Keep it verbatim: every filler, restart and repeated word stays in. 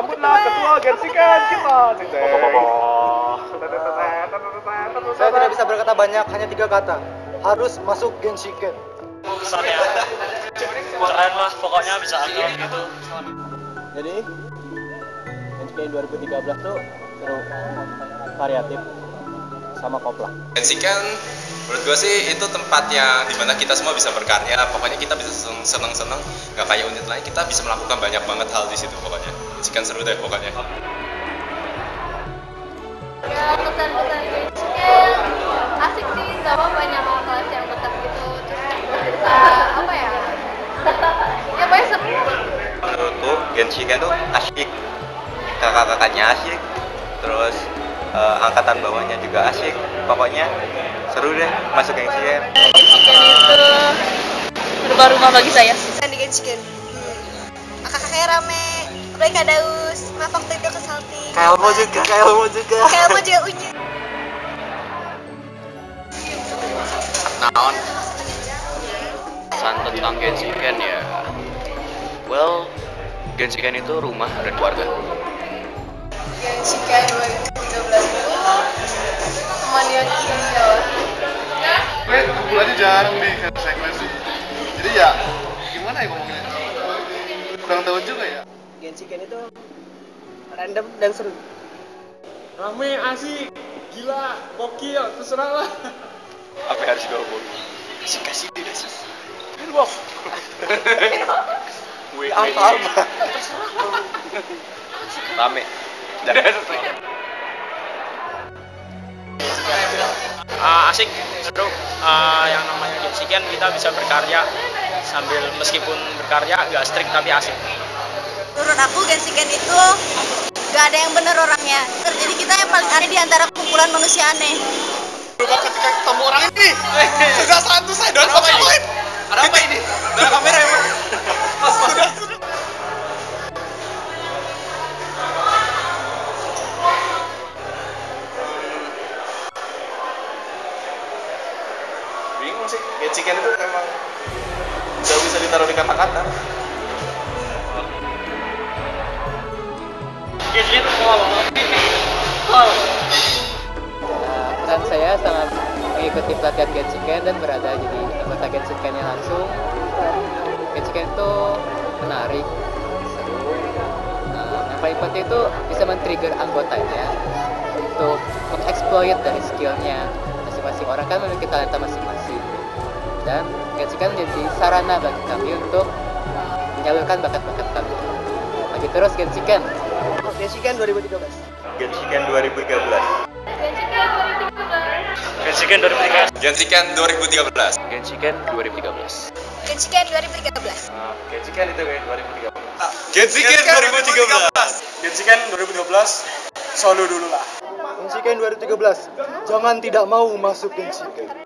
Sambutlah ketua Gensiken kita. Saya tidak bisa berkata banyak, hanya tiga kata. Harus masuk Gensiken. Kesannya keren lah, pokoknya bisa aktif gitu. Jadi Gensiken dua ribu tiga belas tuh seru, variatif, sama koplah. Gensiken menurut gue sih itu tempat yang dimana kita semua bisa berkarya. Pokoknya kita bisa seneng-seneng, nggak kayak unit lain, kita bisa melakukan banyak banget hal di situ. Pokoknya Gensiken seru deh pokoknya. Ya, kesan-kesan Gensiken asik sih, sama banyak kelas yang dekat gitu, terus bisa apa ya, ya pokoknya seru. Menurutku Gensiken tuh asik, kakak-kakaknya asik, terus uh, angkatan bawahnya juga asik. Pokoknya seru deh masuk Gensiken. Gensiken itu rumah-rumah bagi saya. Di Gensiken hmm. kakak-kakaknya rame, apalagi Kak Daus, maaf waktu itu ke Salting. Kailmo juga, Kailmo juga. Kailmo juga unyu. Naon pesan tentang Gensiken ya, well, Gensiken itu rumah dan keluarga. Gensiken dua ribu tiga belas itu teman yang indah. Gue kumpulannya jarang nih kan segmen sih. Jadi ya gimana ya ngomongnya? Kurang tahu juga ya. Gensiken itu random dan seru. Rame, asik, gila, gokil, terserah lah. Apa yang harus gue hubungi? Kasih-kasih tidak sih? Inbox. Gue apa? Rame. Uh, asik, seru. Uh, yang namanya Gensiken kita bisa berkarya sambil meskipun berkarya nggak strict tapi asik. Menurut aku Gensiken itu gak ada yang bener orangnya. Jadi kita yang paling aneh di antara kumpulan manusia aneh. Coba ketika ketemu orang ini, sudah santu saya dan apa ini? Ada apa ini? Ada kamera ya, Pak? Sudah, sudah. Bingung sih, Gensiken itu emang nggak bisa ditaruh di kata-kata. Gensiken kol, kol. Pesan saya sangat mengikuti pelatihan Gensiken dan berada jadi anggota Gensikennya langsung. Gensiken itu menarik, seru. Nah, yang paling penting itu bisa men-trigger anggotanya untuk mengeksploit dari skillnya. Masing-masing orang kan memiliki talenta masing-masing. Dan Gensiken menjadi sarana bagi kami untuk menyalurkan bakat-bakat kami. Lagi terus Gensiken. Gensiken dua ribu tiga belas. Gensiken dua ribu tiga belas. Gensiken dua ribu tiga belas. Gensiken dua ribu tiga belas. Gensiken dua ribu tiga belas. Gensiken dua ribu tiga belas. Gensiken itu kayak dua ribu tiga belas. Gensiken dua ribu tiga belas. Gensiken dua ribu tiga belas. Solo dulu lah. Gensiken dua ribu tiga belas. Jangan tidak mau masuk Gensiken.